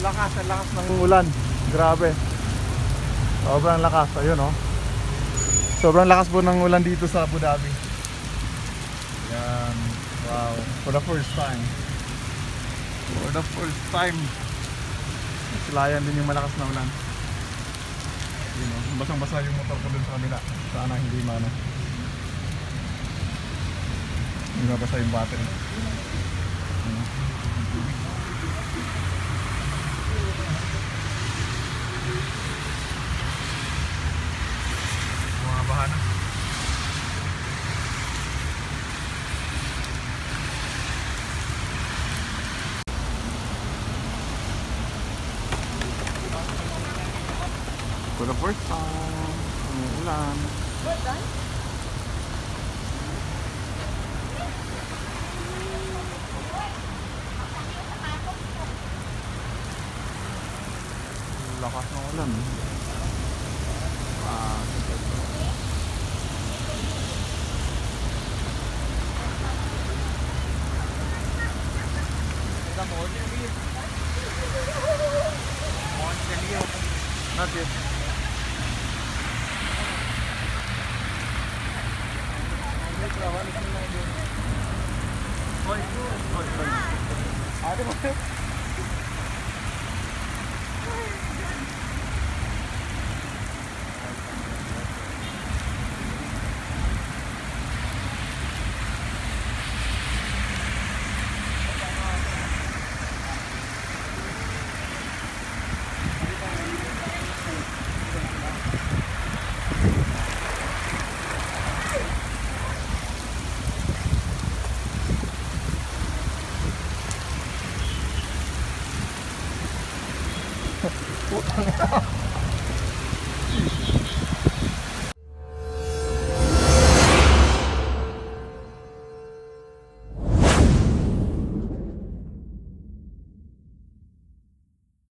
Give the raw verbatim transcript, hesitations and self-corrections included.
lakas, ang lakas ng ulan. Grabe. Sobrang lakas. Ayun oh. Sobrang lakas po ng ulan dito sa Abu Dhabi. Yan. Wow. For the first time. For the first time. Silayan din yung malakas na ulan. Yun oh. Basang-basa yung motor ko dun sa kanila. Sana hindi mana. Hindi mabasa yung battery. Bumabaha na. For the first time, ang ulan. Lakas ng ulan. Ah, not yet. Ada mo? Putang